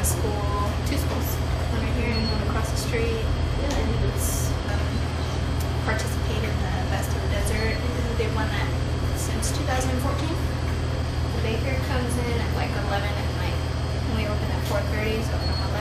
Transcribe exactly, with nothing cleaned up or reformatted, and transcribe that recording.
a school, two schools, one right here and one across the street. Yeah, and it's um, participated in the Best of the Desert. They won that since two thousand fourteen. The baker comes in at like eleven at night, and we open at four thirty, so I don't know how